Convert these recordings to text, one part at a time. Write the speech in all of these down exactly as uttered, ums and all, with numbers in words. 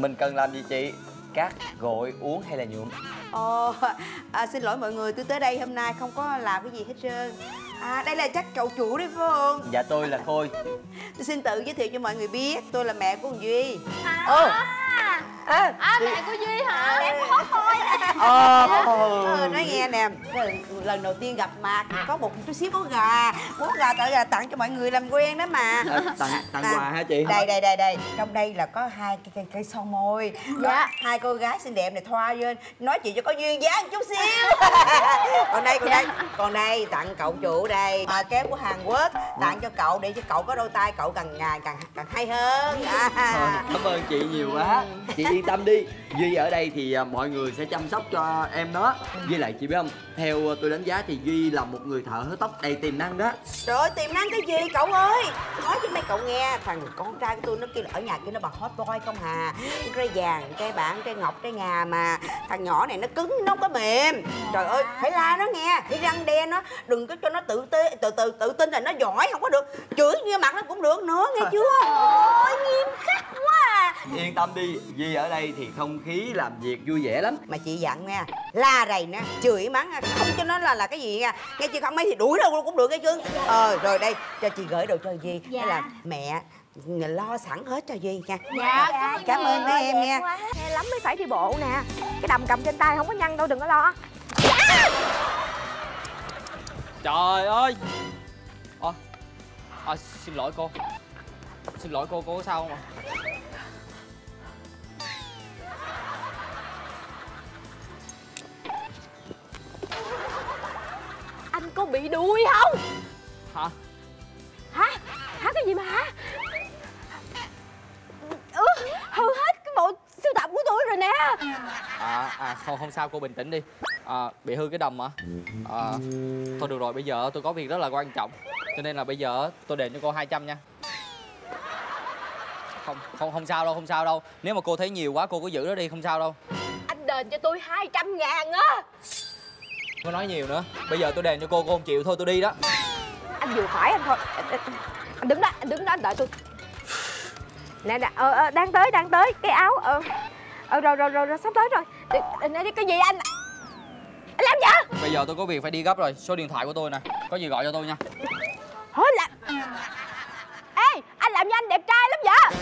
Mình cần làm gì chị? Cát, gội, uống hay là nhuộm? Ồ, à, xin lỗi mọi người, tôi tới đây hôm nay không có làm cái gì hết trơn. À, đây là chắc cậu chủ đấy phải không? Dạ tôi là Khôi. Tôi xin tự giới thiệu cho mọi người biết, tôi là mẹ của con Duy. À, Ồ. à, à mẹ của Duy hả? Mẹ của Khôi. Ờ, ờ, nói nghe nè, lần đầu tiên gặp mặt có một chút xíu món gà, món gà tự là tặng cho mọi người làm quen đó mà. À, tặng tặng à, quà hả chị? Đây đây đây đây, trong đây là có hai cây cây, cây son môi. Dạ. Hai cô gái xinh đẹp này thoa lên, nói chuyện cho có duyên dáng một chút xíu. Còn đây còn đây, còn đây tặng cậu chủ đây, à, kéo của Hàn Quốc tặng cho cậu để cho cậu có đôi tay cậu càng ngày càng càng hay hơn. À. À, cảm ơn chị nhiều quá. Chị yên tâm đi, Duy ở đây thì à, mọi người sẽ chăm sóc cho em nó. Với lại chị biết không, theo tôi đánh giá thì Duy là một người thợ hớt tóc đầy tiềm năng đó. Trời ơi, tiềm năng cái gì cậu ơi? Nói cho mấy cậu nghe, thằng con trai của tôi nó kêu là ở nhà kia nó bằng hot boy không hà. Trai vàng, trai bạc, trai ngọc, trai ngà mà thằng nhỏ này nó cứng, nó không có mềm. Trời ơi, phải la nó nghe, phải răng đe nó, đừng có cho nó tự tê, tự tự tự tin là nó giỏi không có được. Chửi như mặt nó cũng được nữa, nghe chưa? Ôi, nghiêm khắc quá à. Yên tâm đi, Duy ở đây thì không khí làm việc vui vẻ lắm. Mà chị dặn nha, la rầy nè, chửi mắng không cho nó là là cái gì nha. Nghe chị không mấy thì đuổi đâu cũng được nghe chứ. Ờ rồi đây cho chị gửi đồ cho Duy. Dạ. Thế là mẹ lo sẵn hết cho Duy nha. Dạ, dạ cảm ơn mấy em nha. Nghe lắm mới phải đi bộ nè. Cái đầm cầm trên tay không có nhăn đâu, đừng có lo. Trời ơi. Ồ, à, xin lỗi cô. Xin lỗi cô, cô có sao không ạ? Anh có bị đuôi không? Hả? Hả? Hả cái gì mà hả? Ừ, hư hết cái bộ sưu tập của tôi rồi nè. À, à không không sao, cô bình tĩnh đi. À, bị hư cái đầm hả? À, thôi được rồi, bây giờ tôi có việc rất là quan trọng, cho nên là bây giờ tôi đền cho cô hai trăm nha. Không không không sao đâu, không sao đâu. Nếu mà cô thấy nhiều quá cô cứ giữ nó đi, không sao đâu. Anh đền cho tôi hai trăm ngàn á. Có nói nhiều nữa. Bây giờ tôi đền cho cô, cô không chịu thôi tôi đi đó. Anh vừa phải anh thôi. Anh đứng đó, anh đứng đó anh đợi tôi. Nè nè, ờ, ờ, đang tới, đang tới. Cái áo, ờ, ờ rồi, rồi, rồi, rồi, sắp tới rồi. Nè, cái gì anh? Anh làm gì? Bây giờ tôi có việc phải đi gấp rồi. Số điện thoại của tôi nè, có gì gọi cho tôi nha. Thôi làm. Ê, anh làm như anh đẹp trai lắm vậy.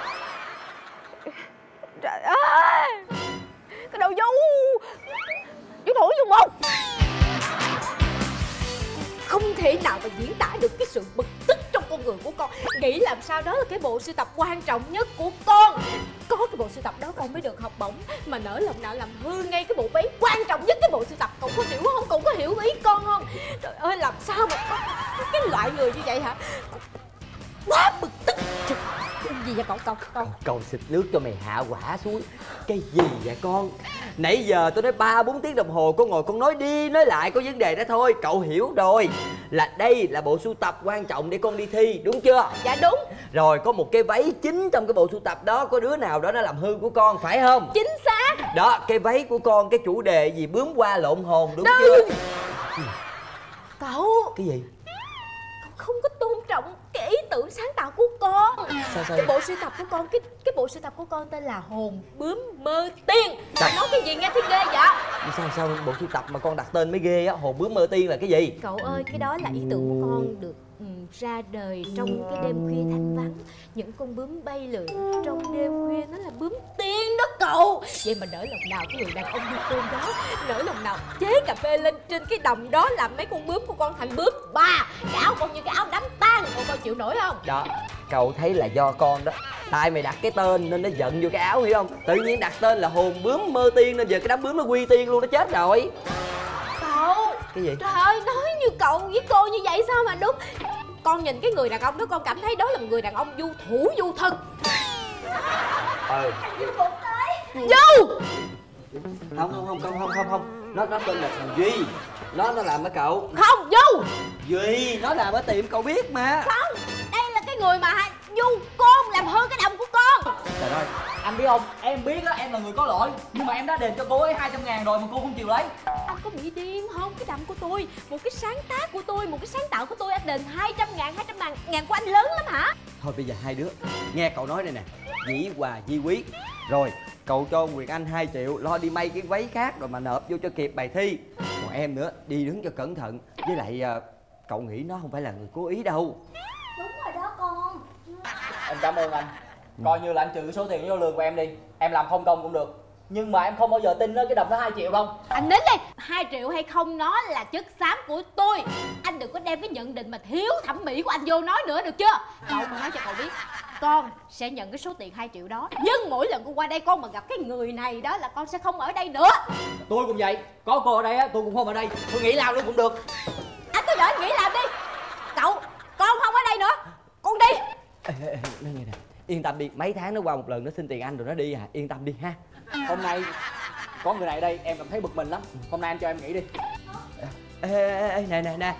Trời ơi, cái đầu du du thủ dung một. Không thể nào mà diễn tả được cái sự bực tức trong con người của con. Nghĩ làm sao đó là cái bộ sưu tập quan trọng nhất của con. Có cái bộ sưu tập đó con mới được học bổng. Mà nỡ lòng nào làm hư ngay cái bộ váy quan trọng nhất cái bộ sưu tập. Cậu có hiểu không? Cậu có hiểu ý con không? Trời ơi, làm sao mà có cái loại người như vậy hả? Quá bực tức. Cái gì vậy cậu? Cậu cậu Cậu xịt nước cho mày hạ quả xuống. Cái gì vậy con? Nãy giờ tôi nói ba bốn tiếng đồng hồ con ngồi con nói đi nói lại có vấn đề đó thôi. Cậu hiểu rồi, là đây là bộ sưu tập quan trọng để con đi thi, đúng chưa? Dạ đúng. Rồi có một cái váy chính trong cái bộ sưu tập đó, có đứa nào đó nó làm hư của con phải không? Chính xác. Đó, cái váy của con cái chủ đề gì bướm qua lộn hồn, đúng Đừng. chưa? Cậu Cái gì? Cậu không có tôn trọng cái ý tưởng sáng tạo của con. Sao sao? Cái bộ sưu tập của con, cái cái bộ sưu tập của con tên là Hồn Bướm Mơ Tiên. Cậu nói cái gì nghe thấy ghê vậy? Sao sao bộ sưu tập mà con đặt tên mới ghê á, Hồn Bướm Mơ Tiên là cái gì? Cậu ơi, cái đó là ý tưởng của con được ừ, ra đời trong cái đêm khuya thanh vắng. Những con bướm bay lượn trong đêm khuya, nó là bướm tiên đó cậu. Vậy mà nỡ lòng nào cái người đàn ông du côn đó nỡ lòng nào chế cà phê lên trên cái đồng đó, làm mấy con bướm của con thành bướm ba. Cái áo con như cái áo đám tang. Cậu coi chịu nổi không? Đó, cậu thấy là do con đó. Tại mày đặt cái tên nên nó giận vô cái áo, hiểu không? Tự nhiên đặt tên là Hồn Bướm Mơ Tiên nên giờ cái đám bướm nó quy tiên luôn, nó chết rồi. Cậu. Cái gì? Trời ơi, nói như cậu với cô như vậy sao mà đúng. Con nhìn cái người đàn ông đó, con cảm thấy đó là một người đàn ông du thủ du thực. Ừ. Du một tới. Du. Không không không không không không không. Nó nó tên là thằng Duy. Nó nó làm ở cậu. Không, Du. Duy, nó làm ở tiệm cậu biết mà. Không, đây là cái người mà Du con làm hư cái đồng của con. Trời ơi, anh biết không, em biết á, em là người có lỗi. Nhưng mà em đã đền cho cô ấy hai trăm ngàn rồi mà cô không chịu lấy. Anh có bị điên không? Cái đầm của tôi, một cái sáng tác của tôi, một cái sáng tạo của tôi, anh đền hai trăm ngàn, hai trăm ngàn của anh lớn lắm hả? Thôi bây giờ hai đứa nghe cậu nói đây nè, dĩ hòa vi quý. Rồi cậu cho Nguyệt Anh hai triệu lo đi may cái váy khác rồi mà nộp vô cho kịp bài thi. Còn em nữa đi đứng cho cẩn thận. Với lại à, cậu nghĩ nó không phải là người cố ý đâu. Đúng rồi đó con. Em cảm ơn anh. Coi như là anh trừ số tiền vô lương của em đi. Em làm không công cũng được. Nhưng mà em không bao giờ tin đó cái đồng đó hai triệu đâu. Anh nín đi. Hai triệu hay không nó là chất xám của tôi. Anh đừng có đem cái nhận định mà thiếu thẩm mỹ của anh vô nói nữa được chưa? Cậu con nói cho cậu biết, con sẽ nhận cái số tiền hai triệu đó. Nhưng mỗi lần con qua đây con mà gặp cái người này đó là con sẽ không ở đây nữa. Tôi cũng vậy. Có cô ở đây á, tôi cũng không ở đây. Tôi nghỉ làm luôn cũng được. Anh cứ đợi nghỉ làm đi. Cậu, con không ở đây nữa. Con đi. Ê, ê, ê, nói nghe nè, yên tâm đi, mấy tháng nó qua một lần nó xin tiền anh rồi nó đi à, yên tâm đi ha. Hôm nay có người này ở đây em cảm thấy bực mình lắm. Hôm nay anh cho em nghỉ đi. Ê, ê, ê, nè nè nè.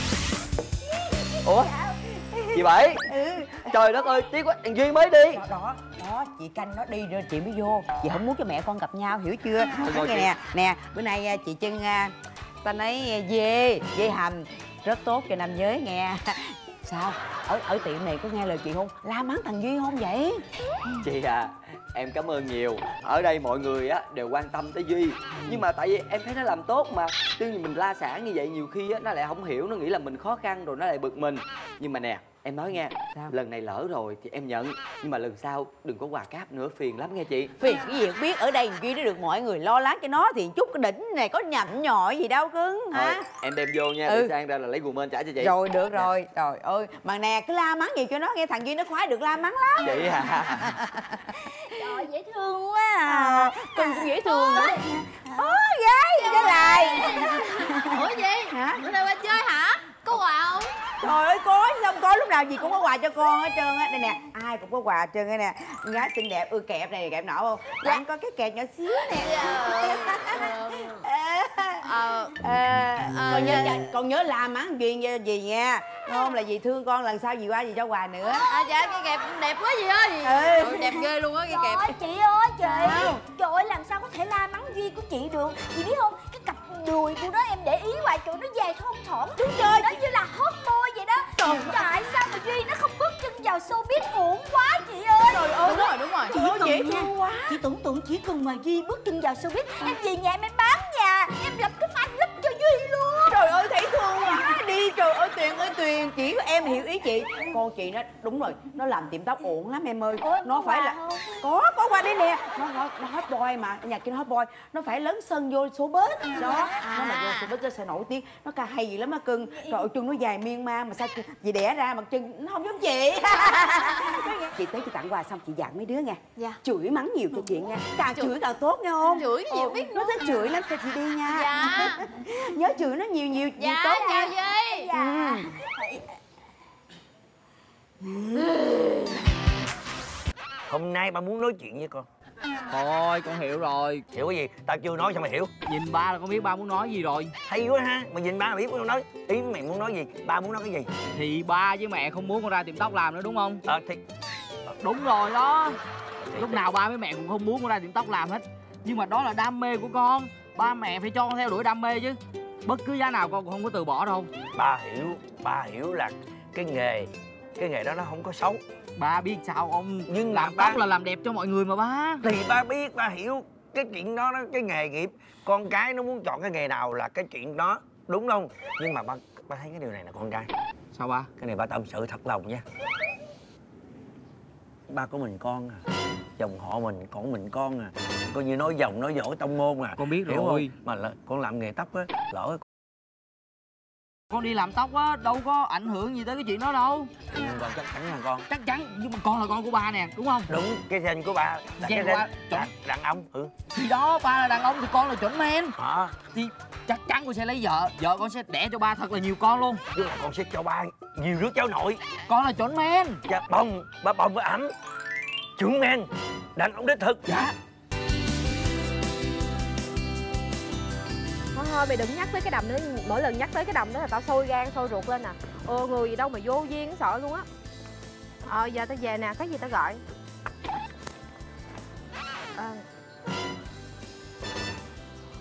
Ủa chị Bảy? Ừ. Trời đất ơi, tiếc quá, thằng Duyên mới đi. Đó, đó, đó, chị canh nó đi rồi chị mới vô. Chị không muốn cho mẹ con gặp nhau, hiểu chưa? rồi Nghe chị. nè, nè, bữa nay chị Trân ta nói dê, dê hầm rất tốt cho nam giới nghe. Sao? Ở ở tiệm này có nghe lời chị không? La mắng thằng Duy không vậy? Chị à, em cảm ơn nhiều. Ở đây mọi người á đều quan tâm tới Duy. Nhưng mà tại vì em thấy nó làm tốt mà. Tuy nhiên mình la xả như vậy nhiều khi á nó lại không hiểu, nó nghĩ là mình khó khăn rồi nó lại bực mình. Nhưng mà nè, em nói nghe, Sao? lần này lỡ rồi thì em nhận. Nhưng mà lần sau đừng có quà cáp nữa, phiền lắm nghe chị. Phiền cái gì không biết, ở đây Duy nó được mọi người lo lắng cho nó thì chút cái đỉnh này có nhậm nhọi gì đâu cưng hả? Thôi, em đem vô nha, Ừ. để sang ra là lấy guồng trả cho chị. Rồi được rồi, trời ơi, mà nè cứ la mắng gì cho nó nghe, thằng Duy nó khoái được la mắng lắm. Chị à. Trời dễ thương quá à. Cưng cũng dễ thương nữa. Ôi gái, cái lại. Ủa gì? Hả? Bữa nay qua chơi hả? Có quà không? Trời ơi có chứ không có, lúc nào gì cũng có quà cho con hết trơn á. Đây nè, ai cũng có quà hết trơn á nè. Con gái xinh đẹp, ưa kẹp này kẹp nọ không? Dạ. Có cái kẹp nhỏ xíu nè. Ờ À, con nhớ con nhớ la mắng Duyên gì nha, không là dì thương con, lần sau dì qua dì cho quà nữa. À dạ cái kẹp đẹp quá gì ơi. Ừ. Trời, đẹp ghê luôn á cái kẹp. Trời ơi, chị ơi chị. Sao? Trời ơi làm sao có thể la mắng Duy của chị được. Chị biết không, cái cặp đùi của nó em để ý hoài, trời nó dài thon thỏn. Đúng rồi, nó như là hot boy vậy đó. Trời, tại sao mà Duy nó không bước chân vào showbiz uổng quá chị ơi. Trời ơi, Đúng rồi đúng rồi. Chị Ôi, dễ cần nha, thương quá. chị tưởng tượng chỉ cần mà Duy bước chân vào showbiz, em về nhà em bán nhà, em lập cái fan club cho Duy luôn. Trời ơi thấy thương quá đi. Trời ơi Tuyền ơi Tuyền, chỉ có em hiểu ý chị. Con chị nó đúng rồi, nó làm tiệm tóc ổn lắm em ơi. Ủa, Nó có phải quà là không? có có qua đây nè. Nó nó, nó hot boy mà, nhà kia nó hot boy, nó phải lớn sân vô showbiz đó. Nó mà vô showbiz nó sẽ nổi tiếng, nó ca hay gì lắm á cưng. Trời ơi chân nó dài miên man mà sao chị đẻ ra mà chân nó không giống chị. Chị tới chị tặng quà xong chị dặn mấy đứa nha. Dạ. Chửi mắng nhiều cho chị nha, càng chửi càng tốt nghe không? Chửi gì Ồ, biết nó thích chửi lắm cho chị đi nha. Dạ. Nhớ chửi nó nhiều nhiều nhiều Dạ tốt chào nha. Duy. Dạ. Hôm nay ba muốn nói chuyện với con. Thôi con hiểu rồi. Hiểu cái gì? Tao chưa nói sao mày hiểu? Nhìn ba là con biết ba muốn nói gì rồi. Hay quá ha, mày nhìn ba mày biết con nói. Ý mày muốn nói gì? Ba muốn nói cái gì? Thì ba với mẹ không muốn con ra tiệm tóc làm nữa đúng không? Ờ thì Đúng rồi đó. Lúc nào ba với mẹ cũng không muốn con ra tiệm tóc làm hết. Nhưng mà đó là đam mê của con. Ba mẹ phải cho con theo đuổi đam mê chứ. Bất cứ giá nào con cũng không có từ bỏ đâu. ba hiểu, ba hiểu là cái nghề, cái nghề đó nó không có xấu. Ba biết sao không? Nhưng làm mà ba- tóc là làm đẹp cho mọi người mà ba. Thì ba biết, ba hiểu cái chuyện đó, đó cái nghề nghiệp. Con cái nó muốn chọn cái nghề nào là cái chuyện đó, đúng không? Nhưng mà ba ba thấy cái điều này là con trai. Sao ba? Cái này ba tâm sự thật lòng nha. Ba của mình con à, dòng họ mình còn mình con à, coi như nói dòng nói dõi tông môn à. Con biết Hiểu rồi. không? Mà là, con làm nghề tóc á, lỡ Con đi làm tóc á, đâu có ảnh hưởng gì tới cái chuyện đó đâu. con chắc chắn là con. Chắc chắn, nhưng mà con là con của ba nè, đúng không? Đúng, cái gen của ba là Gen cái của ba, gen chuẩn. đàn, đàn ông. Ừ. Thì đó, ba là đàn ông thì con là chuẩn men. Hả? Thì chắc chắn con sẽ lấy vợ. Vợ con sẽ đẻ cho ba thật là nhiều con luôn. Tức là con sẽ cho ba nhiều đứa cháu nội. Con là chuẩn men. Dạ bông, ba bông với ẩm. Chuẩn men, đàn ông đích thực. Dạ. Thôi thôi mày đừng nhắc tới cái đầm nữa. Mỗi lần nhắc tới cái đầm đó là tao sôi gan sôi ruột lên nè. Ờ người gì đâu mà vô duyên sợ luôn á. Ờ giờ tao về nè, có gì tao gọi. Ờ.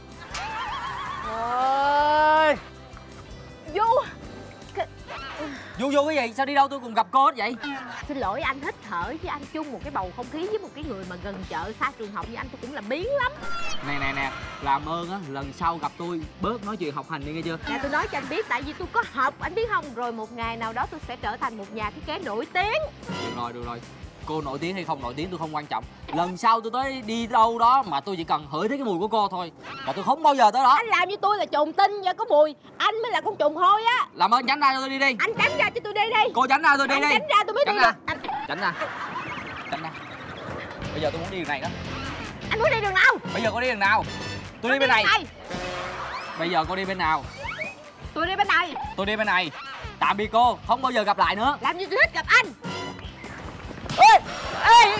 Ơi Du cái... Vô vô cái gì? Sao đi đâu tôi cùng gặp cô hết vậy? Xin lỗi anh, hít thở với anh chung một cái bầu không khí với một cái người mà gần chợ xa trường học như anh tôi cũng là biến lắm. Nè nè nè, làm ơn á, lần sau gặp tôi bớt nói chuyện học hành đi nghe chưa? Nè tôi nói cho anh biết, tại vì tôi có học anh biết không, rồi một ngày nào đó tôi sẽ trở thành một nhà thiết kế nổi tiếng. Được rồi, được rồi. Cô nổi tiếng hay không nổi tiếng tôi không quan trọng. Lần sau tôi tới đi đâu đó mà tôi chỉ cần hửi thấy cái mùi của cô thôi là tôi không bao giờ tới đó. Anh làm như tôi là trùng tinh và có mùi, anh mới là con trùng hôi á. Làm ơn tránh ra cho tôi đi đi. Anh tránh ra cho tôi đi đi. Cô tránh ra tôi đi anh đi. Tránh ra tôi mới tránh đi ra. được. Anh... Tránh ra. Tránh ra. Bây giờ tôi muốn đi đường này đó. Anh muốn đi đường nào? Bây giờ cô đi đường nào? Tôi đi bên này. này. Bây giờ cô đi bên nào? Tôi đi bên này. Tôi đi bên này. Tạm biệt cô, không bao giờ gặp lại nữa. Làm như tôi thích gặp anh. Ê! Ê!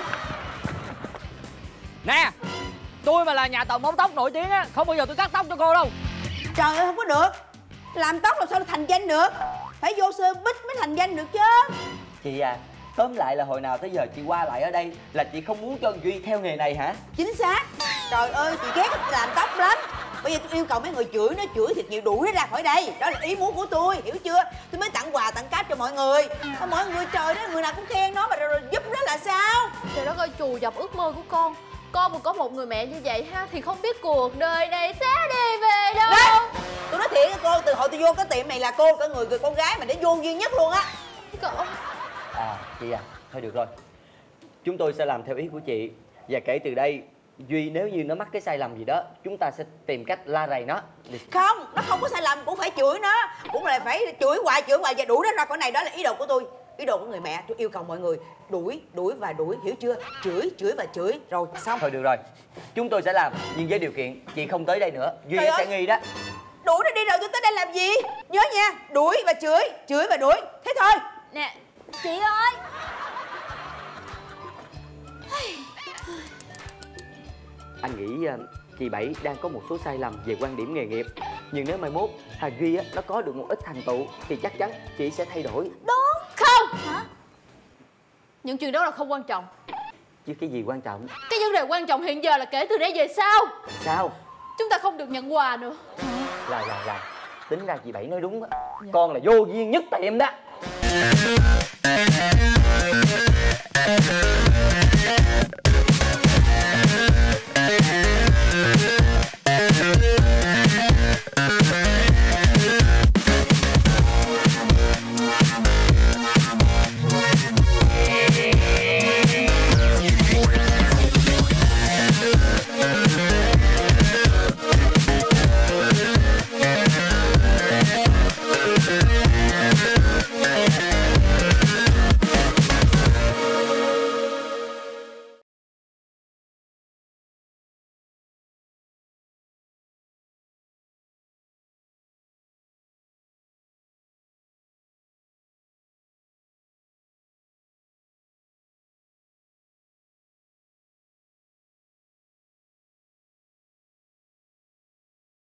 Nè, tôi mà là nhà tàu móng tóc nổi tiếng á, không bao giờ tôi cắt tóc cho cô đâu. Trời ơi không có được. Làm tóc làm sao thành danh được. Phải vô sơ bích mới thành danh được chứ. Chị à, tóm lại là hồi nào tới giờ chị qua lại ở đây là chị không muốn cho Duy theo nghề này hả? Chính xác. Trời ơi chị ghét làm tóc lắm. Bây giờ tôi yêu cầu mấy người chửi nó, chửi thiệt nhiều, đuổi nó ra khỏi đây. Đó là ý muốn của tôi, hiểu chưa? Tôi mới tặng quà tặng cáp cho mọi người. Mọi người trời đó, người nào cũng khen nó mà rồi, rồi giúp nó là sao? Trời đất ơi, chù dập ước mơ của con. Con mà có một người mẹ như vậy ha thì không biết cuộc đời này sẽ đi về đâu. Đấy, tôi nói thiệt với cô, từ hồi tôi vô cái tiệm này là cô cả người người con gái mà để vô duy nhất luôn á. Cậu... À chị à, thôi được rồi, chúng tôi sẽ làm theo ý của chị. Và kể từ đây Duy nếu như nó mắc cái sai lầm gì đó, chúng ta sẽ tìm cách la rầy nó. Không, nó không có sai lầm cũng phải chửi nó. Cũng là phải chửi hoài chửi hoài và đuổi nó ra khỏi này. Đó là ý đồ của tôi, ý đồ của người mẹ. Tôi yêu cầu mọi người đuổi, đuổi và đuổi, hiểu chưa? Chửi, chửi và chửi, rồi xong. Thôi được rồi, chúng tôi sẽ làm, nhưng với điều kiện chị không tới đây nữa. Duy Trời nó sẽ ơi. nghi đó. Đuổi nó đi rồi tôi tới đây làm gì? Nhớ nha, đuổi và chửi, chửi và đuổi. Thế thôi. Nè chị ơi. Anh nghĩ uh, chị Bảy đang có một số sai lầm về quan điểm nghề nghiệp. Nhưng nếu mai mốt Hà Duy á, nó có được một ít thành tựu thì chắc chắn chị sẽ thay đổi. Đúng không? Hả? Những chuyện đó là không quan trọng. Chứ cái gì quan trọng? Cái vấn đề quan trọng hiện giờ là kể từ đây về sau Sao? chúng ta không được nhận quà nữa. Là là là tính ra chị Bảy nói đúng á. Con là vô duyên nhất tiệm đó.